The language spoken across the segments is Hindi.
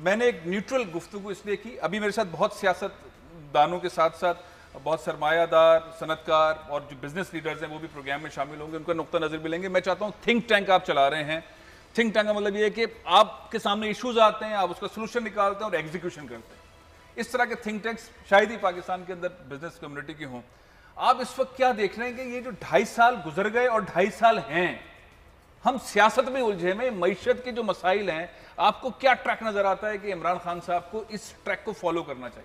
मैंने एक न्यूट्रल गुफ्तगू इसलिए की, अभी मेरे साथ बहुत सियासतदानों के साथ साथ बहुत सरमायादार, सनतकार और जो बिजनेस लीडर्स हैं वो भी प्रोग्राम में शामिल होंगे, उनका नुक्ता नजर भी लेंगे। मैं चाहता हूँ थिंक टैंक आप चला रहे हैं, थिंक टैंक का मतलब ये है कि आपके सामने इश्यूज आते हैं, आप उसका सोल्यूशन निकालते हैं और एग्जीक्यूशन करते हैं। इस तरह के थिंक टैंक्स शायद ही पाकिस्तान के अंदर बिजनेस कम्युनिटी की हों। आप इस वक्त क्या देख रहे हैं कि ये जो 2.5 साल गुजर गए और 2.5 साल हैं, हम सियासत में उलझे में, मईशत के जो मसाइल हैं, आपको क्या ट्रैक नजर आता है कि इमरान खान साहब को इस ट्रैक को फॉलो करना चाहिए?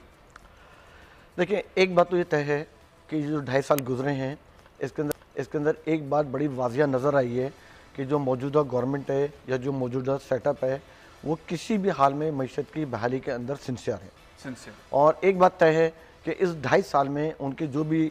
देखिए, एक बात तो ये तय है कि जो 2.5 साल गुजरे हैं, इसके अंदर एक बात बड़ी वाजिया नज़र आई है कि जो मौजूदा गवर्नमेंट है या जो मौजूदा सेटअप है वो किसी भी हाल में मईशत की बहाली के अंदर सिंसियर है। और एक बात तय है कि इस 2.5 साल में उनके जो भी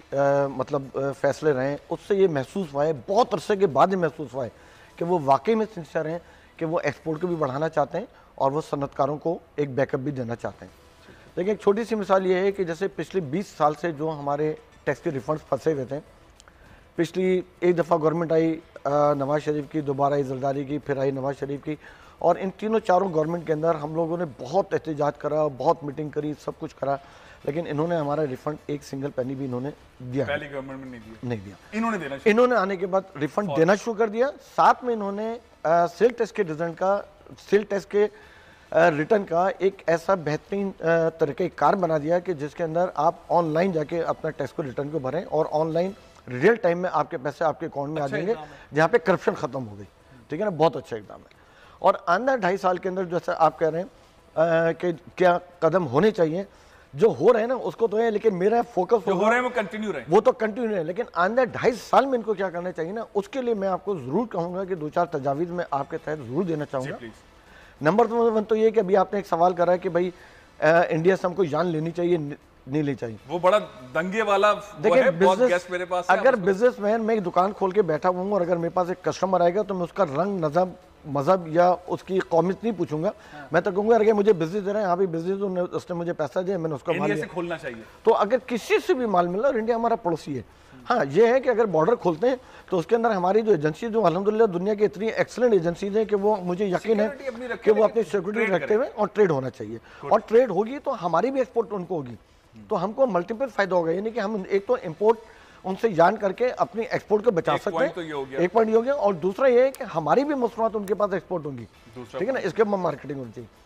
फैसले रहे, उससे ये महसूस हुआ है, बहुत अरसे के बाद ये महसूस हुआ है कि वो वाकई में सिंसियर हैं, कि वो एक्सपोर्ट को भी बढ़ाना चाहते हैं और वो सनतकारों को एक बैकअप भी देना चाहते हैं। लेकिन एक छोटी सी मिसाल ये है कि जैसे पिछले 20 साल से जो हमारे टैक्स के रिफंड्स फंसे हुए थे, पिछली एक दफ़ा गवर्नमेंट आई नवाज शरीफ की, दोबारा आई जरदारी की, फिर आई नवाज शरीफ की, और इन तीनों चारों गवर्नमेंट के अंदर हम लोगों ने बहुत एहतजाज करा, बहुत मीटिंग करी, सब कुछ करा, लेकिन इन्होंने हमारा रिफंड एक सिंगल पेनी भी इन्होंने दिया, पहली गवर्नमेंट में नहीं दिया। इन्होंने आने के बाद रिफंड देना शुरू कर दिया। साथ में इन्होंने सेल टैक्स के रिजल्ट का, सेल टैक्स के रिटर्न का एक ऐसा बेहतरीन तरीक़ेकार बना दिया कि जिसके अंदर आप ऑनलाइन जाके अपना टैक्स को रिटर्न को भरें और ऑनलाइन रियल टाइम में आपके पैसे आपके अकाउंट में आ जाएंगे, जहाँ पे करप्शन खत्म हो गई। ठीक है ना, बहुत अच्छा एकदम है। और अंदर 2.5 साल के अंदर जैसे आप कह रहे हैं कि क्या कदम होने चाहिए, जो हो रहे हैं ना उसको तो है, लेकिन मेरा फोकस जो हो रहे हैं वो कंटिन्यू रहे, वो तो कंटिन्यू है, लेकिन अंदर 2.5 साल में इनको क्या करना चाहिए ना, उसके लिए मैं आपको जरूर कहूंगा कि 2-4 तजावीज़ में आपके तहत जरूर देना चाहूंगा। नंबर 1 तो ये कि अभी आपने एक सवाल करा कि भाई इंडिया से हमको जान लेनी चाहिए, नहीं लेनी चाहिए, वो बड़ा दंगे वाला। देखिए, बिजनेस मेरे पास अगर बिजनेसमैन मैं एक दुकान खोल के बैठा हुआ और अगर मेरे पास एक कस्टमर आएगा तो मैं उसका रंग, नजब, मजहब या उसकी कौमियत नहीं पूछूंगा। मैं तो कहूंगा अगर मुझे बिजनेस दे रहे हैं, हाँ भाई बिजनेस, उसने मुझे पैसा दिया, मैंने उसका माल से खोलना चाहिए। तो अगर किसी से भी माल मिला, और इंडिया हमारा पड़ोसी है, हाँ ये है कि अगर बॉर्डर खोलते हैं तो उसके अंदर हमारी जो एजेंसी, जो अल्हम्दुलिल्लाह दुनिया की इतनी एक्सलेंट एजेंसीज हैं कि वो मुझे यकीन है कि वो अपनी सिक्योरिटी रखते हुए और ट्रेड होना चाहिए, और ट्रेड होगी तो हमारी भी एक्सपोर्ट उनको होगी, तो हमको मल्टीपल फायदा होगा। यानी कि हम एक तो इम्पोर्ट उनसे जान करके अपनी एक्सपोर्ट को बचा सकते हैं, एक पॉइंट ये हो गया, और दूसरा ये है कि हमारी भी मसनूआत उनके पास एक्सपोर्ट होंगी, ठीक है ना, इसके मार्केटिंग होनी चाहिए।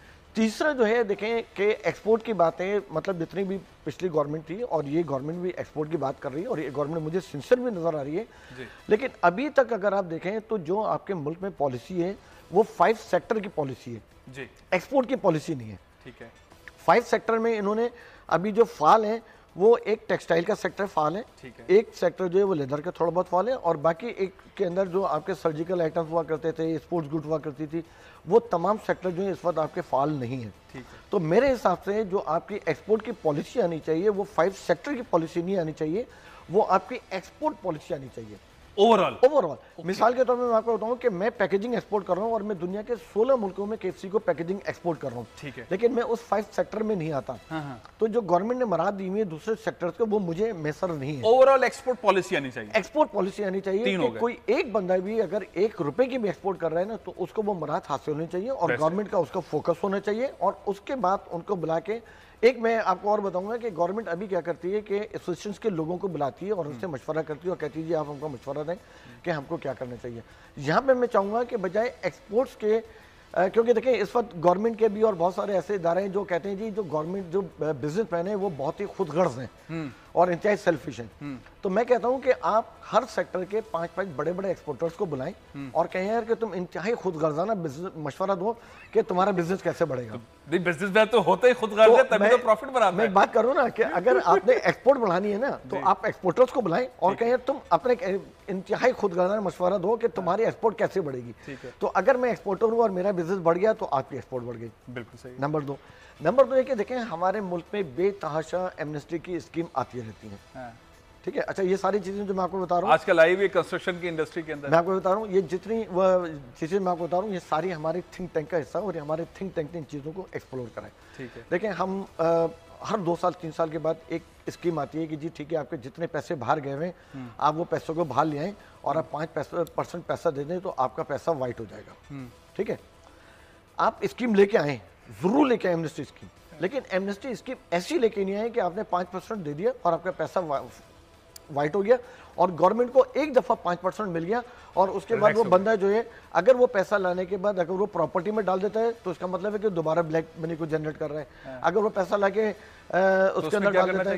तीसरा जो है, देखें कि एक्सपोर्ट की बातें, मतलब जितनी भी पिछली गवर्नमेंट थी और ये गवर्नमेंट भी एक्सपोर्ट की बात कर रही है, और ये गवर्नमेंट मुझे सिंसियर भी नजर आ रही है, लेकिन अभी तक अगर आप देखें तो जो आपके मुल्क में पॉलिसी है वो 5 सेक्टर की पॉलिसी है, एक्सपोर्ट की पॉलिसी नहीं है। ठीक है, 5 सेक्टर में इन्होंने अभी जो फाल है वो एक टेक्सटाइल का सेक्टर फाल है, एक सेक्टर जो है वो लेदर का थोड़ा बहुत फाल है, और बाकी एक के अंदर जो आपके सर्जिकल आइटम्स हुआ करते थे, स्पोर्ट्स गुड हुआ करती थी, वो तमाम सेक्टर जो है इस वक्त आपके फाल नहीं है। तो मेरे हिसाब से जो आपकी एक्सपोर्ट की पॉलिसी आनी चाहिए वो 5 सेक्टर की पॉलिसी नहीं आनी चाहिए, वो आपकी एक्सपोर्ट पॉलिसी आनी चाहिए ओवरऑल। मिसाल के तौर पर मैं आपको बताऊं कि मैं पैकेजिंग एक्सपोर्ट कर रहा हूं और मैं दुनिया के 16 मुल्कों में केएफसी को पैकेजिंग एक्सपोर्ट कर रहा हूं, ठीक है, लेकिन मैं उस 5 सेक्टर में नहीं आता। तो जो गवर्नमेंट ने मराद दी हुई है दूसरे सेक्टर्स को, वो मुझे मैसर नहीं है। ओवरऑल एक्सपोर्ट पॉलिसी आनी चाहिए, एक्सपोर्ट पॉलिसी आनी चाहिए कि कोई एक बंदा भी अगर 1 रुपए की भी एक्सपोर्ट कर रहा है ना, तो उसको वो मराद हासिल होनी चाहिए और गवर्नमेंट का उसका फोकस होना चाहिए, और उसके बाद उनको बुला के एक मैं आपको और बताऊंगा कि गवर्नमेंट अभी क्या करती है कि एसोसिएशंस के लोगों को बुलाती है और उनसे मशवरा करती है और कहती है जी आप हमको मशवरा दें कि हमको क्या करना चाहिए। यहाँ पे मैं चाहूँगा कि बजाय एक्सपोर्ट्स के, क्योंकि देखिए इस वक्त गवर्नमेंट के भी और बहुत सारे ऐसे इदारे हैं जो कहते हैं जी जो गवर्नमेंट जो बिजनेसमैन है वो बहुत ही खुदगर्ज हैं और इंतहाई सेल्फिश हैं। तो मैं कहता हूं कि आप हर सेक्टर के 5-5 बड़े बड़े एक्सपोर्टर्स को बुलाएं और कहें यार कि तुम इंतहाई खुदगर्जाना मशवरा दो कि तुम्हारा बिजनेस कैसे बढ़ेगा। बिजनेस तो होते ही खुदगर्ज है, तभी तो प्रॉफिट बनाता है। मैं बात करूं ना कि अगर आपने एक्सपोर्ट बढ़ानी है ना तो आप एक्सपोर्टर्स को बुलाएं और कहें तुम अपने इंतहाई खुदगर्जाना मशवरा दो कि तुम्हारी एक्सपोर्ट कैसे बढ़ेगी। तो अगर मैं एक्सपोर्टर हूं और मेरा बिजनेस बढ़ गया तो आपकी एक्सपोर्ट बढ़ गई। बिल्कुल सही। नंबर 2 ये कि देखें हमारे मुल्क में बेतहाशा एमनेस्टी की स्कीम आती रहती है, ठीक है। अच्छा, ये सारी चीजें जो मैं आपको बता रहा हूँ आजकल आई हुई कंस्ट्रक्शन की इंडस्ट्री के अंदर, मैं आपको बता रहा हूँ ये जितनी चीजें मैं आपको बता रहा हूँ ये सारी हमारे थिंक टैंक का हिस्सा और हमारे थिंक टैंक ने इन चीजों को एक्सप्लोर कराए। ठीक है, देखें हम हर 2 साल 3 साल के बाद एक स्कीम आती है कि जी ठीक है आपके जितने पैसे बाहर गए हुए आप वो पैसों को बाहर ले आएं और आप 5% पैसा दे दें तो आपका पैसा वाइट हो जाएगा। ठीक है, आप स्कीम लेके आए जरूर लेके आए एमनेस्टी स्कीम, लेकिन एमनेस्टी स्कीम ऐसी लेके नहीं आए कि आपने 5% दे दिया और आपका पैसा वाइट हो गया और गवर्नमेंट को एक दफा 5% मिल गया और उसके बाद वो बंदा जो है अगर वो पैसा लाने के बाद अगर वो प्रॉपर्टी में डाल देता है तो उसका मतलब है कि दोबारा ब्लैक मनी को जनरेट कर रहा है। अगर वो पैसा लाके उसके अंदर डाल देता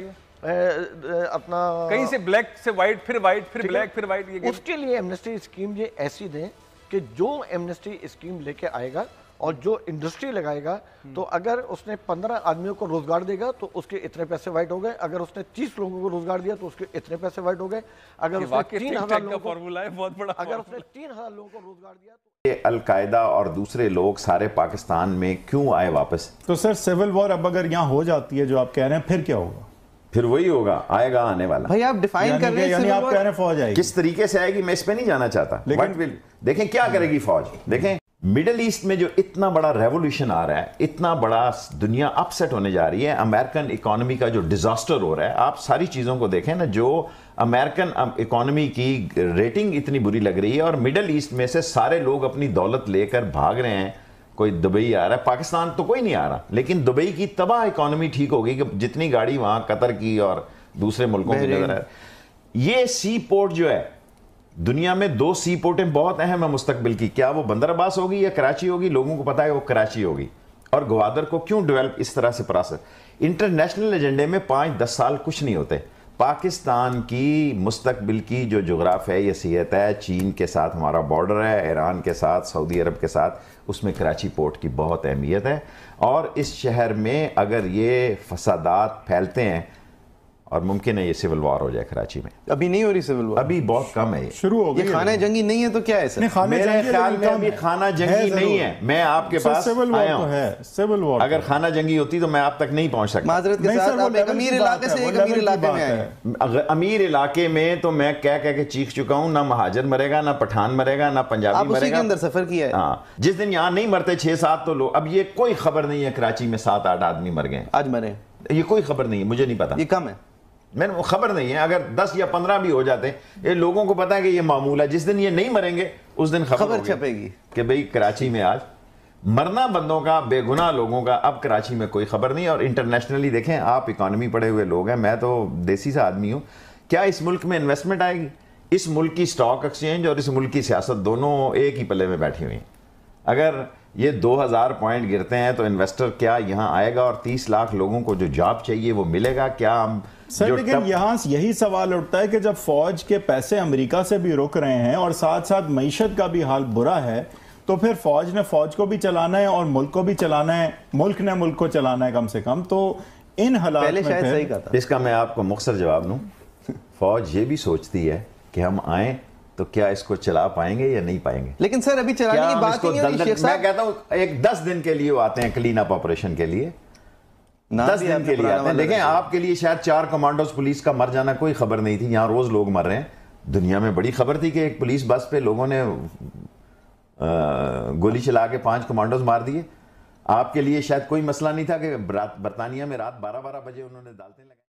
है अपना कहीं से ब्लैक से व्हाइट फिर व्हाइट फिर ब्लैक फिर व्हाइट, ये उसके लिए एमनेस्टी स्कीम ये ऐसी दें कि जो एमनेस्टी स्कीम लेके आएगा और जो इंडस्ट्री लगाएगा तो अगर उसने 15 आदमियों को रोजगार देगा तो उसके इतने पैसे वाइट हो गए, अगर उसने 30 लोगों को रोजगार दिया तो उसके इतने पैसे वाइट हो गए, अगर उसने 3,000 लोगों को फॉर्मूला है बहुत बड़ा, अगर उसने 3,000 लोगों को रोजगार दिया तो ये अलकायदा और दूसरे लोग सारे पाकिस्तान में क्यों आए वापस? तो सर सिविल वॉर अब अगर यहाँ हो जाती है जो आप कह रहे हैं, फिर क्या होगा? फिर वही होगा, आएगा आने वाला। भाई आप डिफाइन कर रहे हैं, यानी आप कह रहे हैं फौज आएगी, किस तरीके से आएगी मैं इस पे नहीं जाना चाहता, लेकिन देखें क्या करेगी फौज। देखें मिडिल ईस्ट में जो इतना बड़ा रेवोल्यूशन आ रहा है, इतना बड़ा दुनिया अपसेट होने जा रही है, अमेरिकन इकोनॉमी का जो डिजास्टर हो रहा है, आप सारी चीजों को देखें ना, जो अमेरिकन इकोनॉमी की रेटिंग इतनी बुरी लग रही है और मिडिल ईस्ट में से सारे लोग अपनी दौलत लेकर भाग रहे हैं। कोई दुबई आ रहा है, पाकिस्तान तो कोई नहीं आ रहा, लेकिन दुबई की तबाह इकोनॉमी ठीक होगी कि जितनी गाड़ी वहां कतर की और दूसरे मुल्कों की नजर है। ये सी पोर्ट जो है, दुनिया में 2 सी पोर्टें बहुत अहम है मुस्तकबिल की, क्या वो बंदर अब्बास होगी या कराची होगी? लोगों को पता है वो कराची होगी। और ग्वादर को क्यों डेवलप इस तरह से प्रोसेस, इंटरनेशनल एजेंडे में 5-10 साल कुछ नहीं होते। पाकिस्तान की मुस्तकबिल की जो जोग्राफियाई है, चीन के साथ हमारा बॉर्डर है, ईरान के साथ, सऊदी अरब के साथ, उसमें कराची पोर्ट की बहुत अहमियत है। और इस शहर में अगर ये फसादात फैलते हैं और मुमकिन है ये सिविल वॉर हो जाए कराची में। अभी नहीं हो रही सिविल वॉर, अभी बहुत कम है, शुरू हो गई। ये खाना जंगी नहीं है तो क्या है सर? मेरे ख्याल में अभी खाना जंगी नहीं है। मैं आपके पास आया हूं, सिविल वॉर अगर खाना जंगी होती तो मैं आप तक नहीं पहुंच सकता। माजरत के साथ आप एक अमीर इलाके से एक अमीर इलाके में आए। अमीर इलाके में तो मैं कह के चीख चुका हूं, ना महाजर मरेगा, ना पठान मरेगा, ना पंजाबी मरेगा। उसी के अंदर सफर किया है। हाँ, जिस दिन यहाँ नहीं मरते 6-7 तो लोग, अब ये कोई खबर नहीं है कराची में 7-8 आदमी मर गए आज मरे, ये कोई खबर नहीं है, मुझे नहीं पता, ये कम है, मैंने वो खबर नहीं है। अगर 10 या 15 भी हो जाते, ये लोगों को पता है कि ये मामूल है। जिस दिन ये नहीं मरेंगे उस दिन खबर छपेगी कि भाई कराची में आज मरना बंदों का, बेगुनाह लोगों का। अब कराची में कोई खबर नहीं। और इंटरनेशनली देखें, आप इकोनॉमी पढ़े हुए लोग हैं, मैं तो देसी सा आदमी हूं, क्या इस मुल्क में इन्वेस्टमेंट आएगी? इस मुल्क की स्टॉक एक्सचेंज और इस मुल्क की सियासत दोनों एक ही पल्ले में बैठी हुई हैं। अगर ये 2000 पॉइंट गिरते हैं तो इन्वेस्टर क्या यहाँ आएगा और 30 लाख लोगों को जो जॉब चाहिए वो मिलेगा क्या? सर लेकिन यहाँ यही सवाल उठता है कि जब फौज के पैसे अमेरिका से भी रुक रहे हैं और साथ साथ मईशत का भी हाल बुरा है, तो फिर फौज ने फौज को भी चलाना है और मुल्क को भी चलाना है, मुल्क ने मुल्क को चलाना है कम से कम। तो इन हालात पहले शायद सही कहा था। इसका मैं आपको मुख्तसर जवाब दूं, फौज ये भी सोचती है कि हम आए तो क्या इसको चला पाएंगे या नहीं पाएंगे। लेकिन सर अभी चलाने की बात नहीं हो रही शेख साहब। मैं कहता हूं एक 10 दिन के लिए वो आते हैं क्लीन अप ऑपरेशन के लिए, 10 दिन के लिए आते हैं। देखें आपके लिए शायद 4 कमांडोज पुलिस का मर जाना कोई खबर नहीं थी, यहाँ रोज लोग मर रहे हैं। दुनिया में बड़ी खबर थी कि एक पुलिस बस पे लोगों ने गोली चला के 5 कमांडोज मार दिए। आपके लिए शायद कोई मसला नहीं था कि बरतानिया में रात 12-12 बजे उन्होंने दालतें लगाई।